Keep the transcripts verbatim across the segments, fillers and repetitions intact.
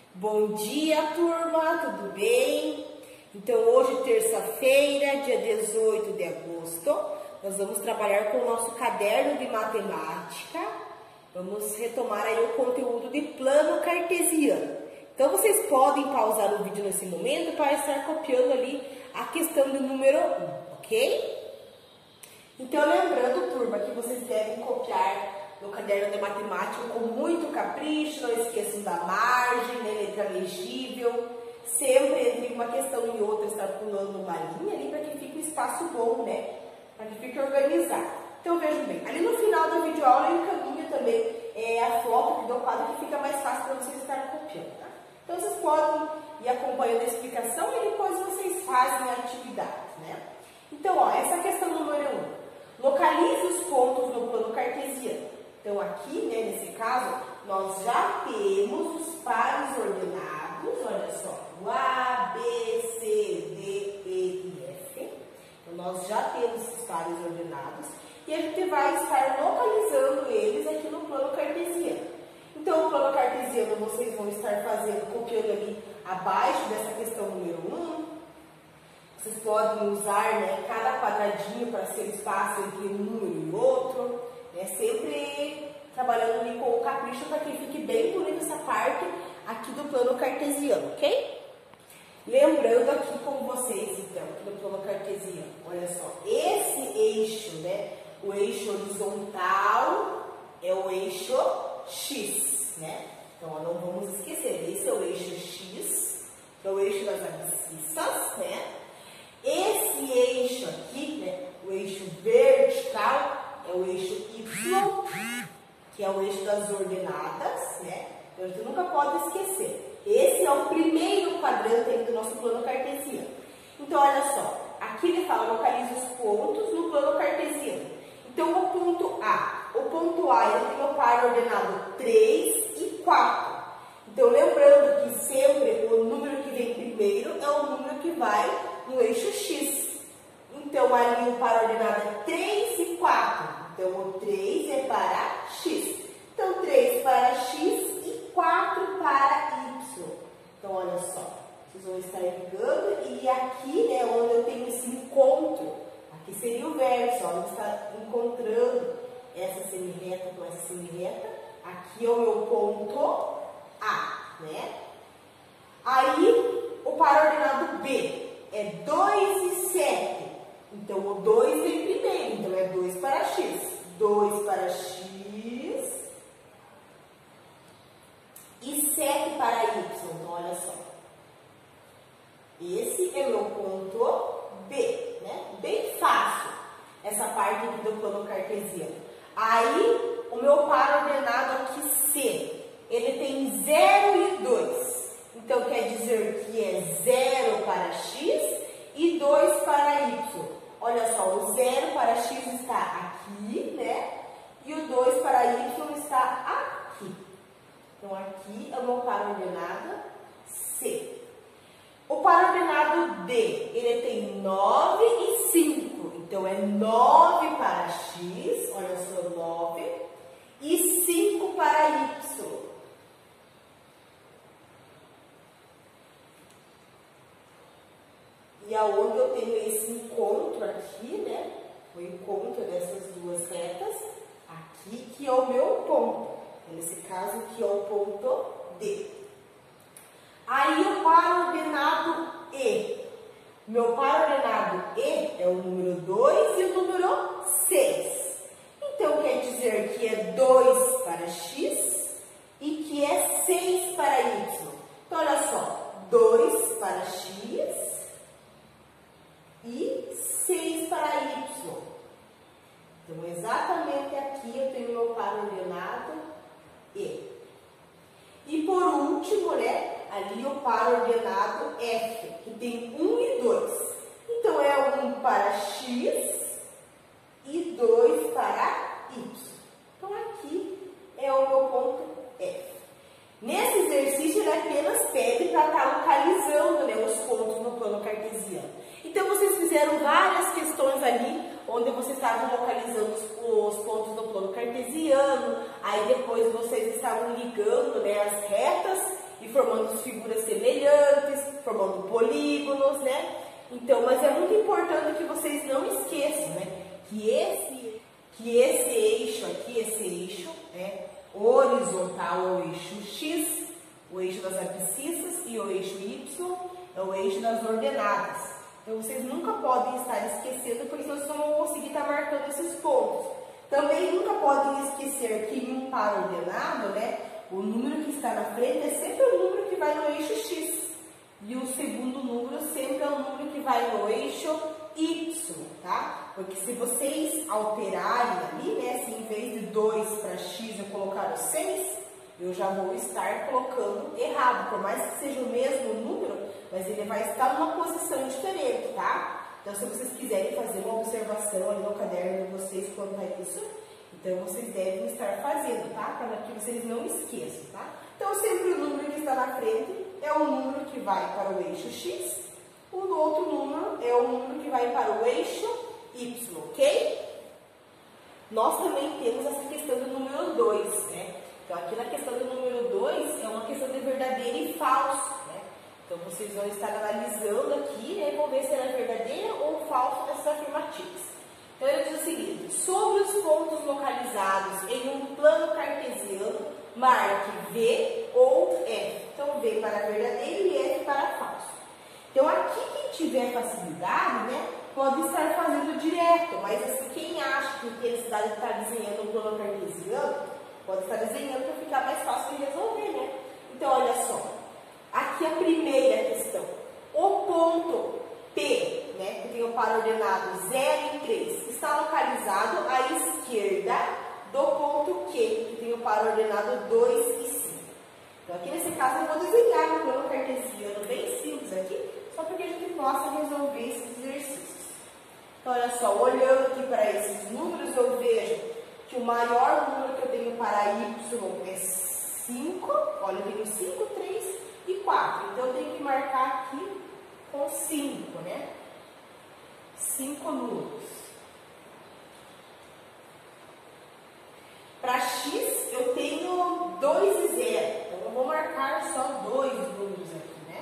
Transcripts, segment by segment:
Bom dia, turma, tudo bem? Então, hoje, terça-feira, dia dezoito de agosto, nós vamos trabalhar com o nosso caderno de matemática. Vamos retomar aí o conteúdo de plano cartesiano. Então, vocês podem pausar o vídeo nesse momento para estar copiando ali a questão do número um, ok? Então, lembrando, turma, que vocês devem copiar no caderno de matemática com muito capricho, não esqueçam da margem, né, letra legível, sempre entre uma questão e outra estar pulando uma linha ali para que fique um espaço bom, né, para que fique organizado. Então vejam bem, ali no final da videoaula eu encaminho também é, a foto do quadro que fica mais fácil para vocês estarem copiando, tá? Então vocês podem ir acompanhando a explicação e depois vocês fazem a atividade, né? Então, ó, essa questão número um, localize os pontos no plano cartesiano. Então, aqui, né, nesse caso, nós já temos os pares ordenados, olha só, o A, B, C, D, E e F. Então, nós já temos esses pares ordenados e a gente vai estar localizando eles aqui no plano cartesiano. Então, o plano cartesiano vocês vão estar fazendo, copiando ali abaixo dessa questão número um. Vocês podem usar, né, cada quadradinho para ser espaço entre um número e outro. É sempre trabalhando ali com o capricho para que fique bem bonita essa parte aqui do plano cartesiano, ok? Lembrando aqui com vocês, então, aqui do plano cartesiano, olha só, esse eixo, né, o eixo horizontal é o eixo X, né? Então, ó, não vamos esquecer, esse é o eixo X, que é o eixo das abscissas, né? Esse eixo aqui, né, o eixo vertical, é o eixo Y, que é o eixo das ordenadas, né? Então, a gente nunca pode esquecer. Esse é o primeiro quadrante do nosso plano cartesiano. Então, olha só. Aqui ele fala, localize os pontos no plano cartesiano. Então, o ponto A. O ponto A, ele tem o par ordenado três e quatro. Então, lembrando que sempre o número que vem primeiro é o número que vai no eixo X. Então, ali o par ordenado é três e quatro. Então, o três é para X. Então, três para X e quatro para Y. Então, olha só. Vocês vão estar ligando e aqui é onde eu tenho esse encontro. Aqui seria o vértice, ó. Onde está encontrando essa semirreta com essa semirreta. Aqui é o meu ponto A, né? Aí, o par ordenado B é dois e sete. Então, o dois vem primeiro, então é dois para X. dois para X e sete para Y. Então, olha só. Esse é meu ponto B, né? Bem fácil essa parte aqui do plano cartesiano. Aí, o meu par ordenado aqui C, ele tem zero e dois. Então, quer dizer que é zero para X e dois para Y. Olha só, o zero para X está aqui, né? E o dois para Y está aqui. Então, aqui é o meu par ordenado C. O par ordenado D, ele tem nove e cinco. Então, é nove para X, olha só, nove, e cinco para Y. E aonde eu tenho esse encontro aqui, né? O encontro dessas duas retas, aqui que é o meu ponto. Nesse caso, aqui é o ponto D. Aí o par ordenado E. Meu par ordenado E é o número dois e o número seis. Então, quer dizer que é dois para X e que é seis para Y. Então, olha só, dois para X e seis para Y. Então, exatamente aqui eu tenho meu par ordenado E. E por último, né, ali o par ordenado F, que tem um e dois. Então, é um para X e dois para Y. Então, aqui é o meu ponto F. Nesse exercício, ele apenas pede para estar localizando, né, os pontos no plano cartesiano. Então, vocês fizeram várias questões ali, onde vocês estavam localizando os, os pontos no plano cartesiano, aí depois vocês estavam ligando, né, as retas e formando figuras semelhantes, formando polígonos, né? Então, mas é muito importante que vocês não esqueçam, né? Que esse, que esse eixo aqui, esse eixo, né? Horizontal é o eixo X, o eixo das abscissas, e o eixo Y é o eixo das ordenadas. Então, vocês nunca podem estar esquecendo, porque senão vocês não vão conseguir estar marcando esses pontos. Também nunca podem esquecer que em um par ordenado, né? O número que está na frente é sempre o número que vai no eixo X. E o segundo número sempre é o número que vai no eixo Y, tá? Porque se vocês alterarem ali, né? Se em vez de dois para X eu colocar o seis, eu já vou estar colocando errado. Por mais que seja o mesmo número, mas ele vai estar numa posição diferente, tá? Então, se vocês quiserem fazer uma observação ali no caderno de vocês quanto a isso, então vocês devem estar fazendo, tá? Para que vocês não esqueçam, tá? Então, sempre o número que está na frente é o número que vai para o eixo X, o outro número é o número que vai para o eixo Y, ok? Nós também temos essa questão do número dois, né? Então, aqui na questão do número dois é uma questão de verdadeiro e falso, né? Então, vocês vão estar analisando aqui, né? Vão ver se ela é verdadeira ou falsa essas afirmativas. Então, ele diz o seguinte: sobre os pontos localizados em um plano cartesiano, marque V ou F. Então, V para verdadeiro e F para falso. Então, aqui quem tiver facilidade, né, pode estar fazendo direto, mas assim, quem acha que tem necessidade de estar desenhando um plano cartesiano, pode estar desenhando para ficar mais fácil de resolver, né? Então, olha só. Aqui a primeira questão. O ponto P, né, que tem o par ordenado zero e três, está localizado à esquerda do ponto Q, que tem o par ordenado dois e cinco. Então, aqui nesse caso, eu vou desenhar um plano cartesiano bem simples aqui, só para que a gente possa resolver esses exercícios. Então, olha só, olhando aqui para esses números, eu vejo que o maior número que eu tenho para Y é cinco. Olha, eu tenho cinco, três e quatro. Então, eu tenho que marcar aqui com cinco, né? cinco números. Para X, eu tenho dois e zero. Então, eu vou marcar só dois números aqui, né?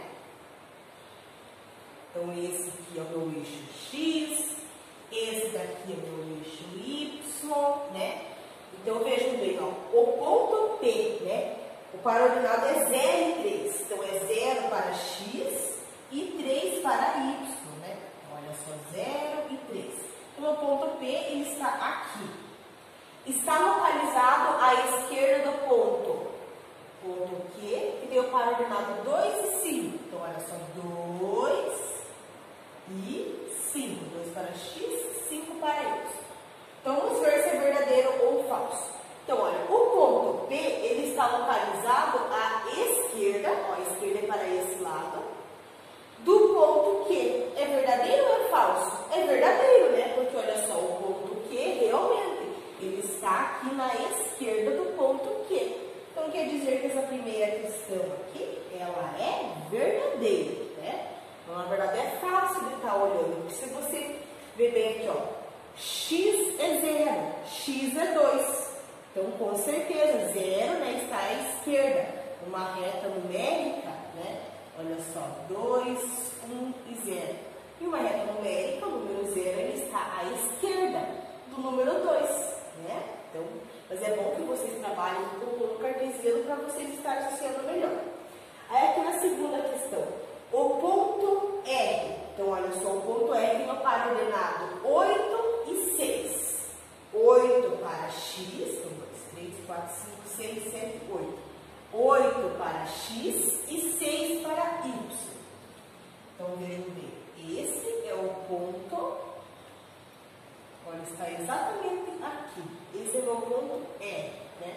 Então, esse aqui é o meu eixo X, esse daqui é o meu eixo Y, né? Então, vejam bem, ó, o ponto P, né? O par ordenado é zero e três. Então, é zero para X e três para Y, né? Olha só, zero e três. Então, o ponto P, ele está aqui. Está localizado à esquerda do ponto, ponto Q, que tem o par ordenado dois e cinco. Então, olha só, dois e cinco. dois para X, cinco para Y. Então, vamos ver se é verdadeiro ou falso. Então, olha, o ponto P, ele está localizado à esquerda, ó, a esquerda é para esse lado, do ponto Q. É verdadeiro ou é falso? É verdadeiro, né? Porque, olha só, o ponto Q, realmente, ele está aqui na esquerda do ponto Q. Então, quer dizer que essa primeira questão aqui, ela é verdadeira, né? Então, na verdade, é fácil de estar olhando. Porque se você ver bem aqui, ó, X é zero, X é dois. Então, com certeza, zero, né, está à esquerda. Uma reta numérica, né? Olha só, dois, um e zero. E uma reta numérica, o número zero, ele está à esquerda do número dois, né? Então, mas é bom que vocês trabalhem com o plano cartesiano para vocês estarem associando melhor. Aí, aqui na segunda questão, o ponto R. Então, olha só, o ponto R tem um par ordenado oito e seis. oito para X, um, dois, três, quatro, cinco, seis, sete, oito. oito para X e seis para Y. Então, vejam bem, esse é o ponto, olha, está exatamente aqui. Esse é o meu ponto R, né?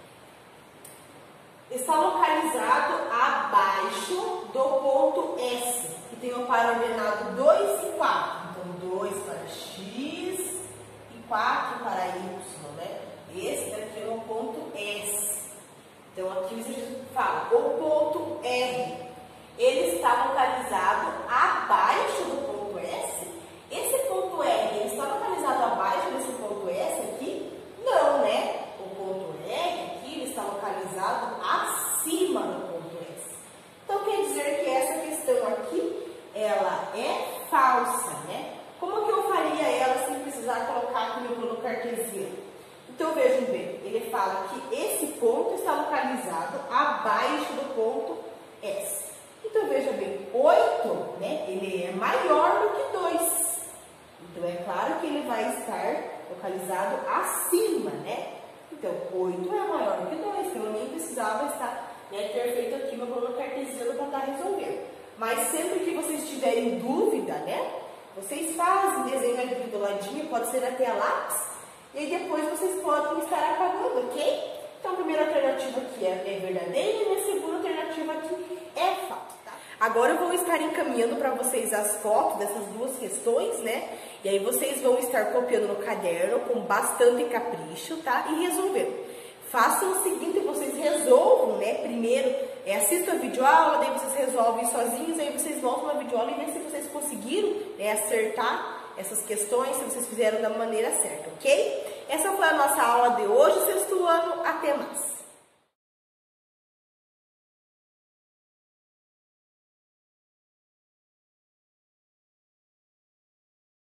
Está localizado abaixo do ponto S, que tem o par ordenado dois e quatro. Então, dois para X e quatro para Y, né? Esse daqui é o ponto S. Então, aqui você fala, o ponto R, ele está localizado abaixo do ponto S. Esse ponto R, ele está localizado abaixo desse ponto S aqui? Não, né? O ponto R aqui, ele está localizado acima do ponto S. Então vejam bem, ele fala que esse ponto está localizado abaixo do ponto S. Então veja bem, oito, né, ele é maior do que dois. Então é claro que ele vai estar localizado acima, né? Então oito é maior do que dois, então eu nem precisava estar, né, ter feito aqui uma coluna cartesiana para estar resolvendo. Mas sempre que vocês tiverem dúvida, né, vocês fazem desenho aqui do ladinho, pode ser até a lápis, e aí depois vocês podem estar apagando, ok? Então a primeira alternativa aqui é, é verdadeira e a segunda alternativa aqui é falsa, tá? Agora eu vou estar encaminhando para vocês as fotos dessas duas questões, né? E aí vocês vão estar copiando no caderno com bastante capricho, tá? E resolvendo. Façam o seguinte, vocês resolvam, né? Primeiro, é, assistam a videoaula, daí vocês resolvem sozinhos, aí vocês voltam na videoaula e veem se vocês conseguiram, né, acertar essas questões, se vocês fizeram da maneira certa, ok? Essa foi a nossa aula de hoje, sexto ano. Até mais!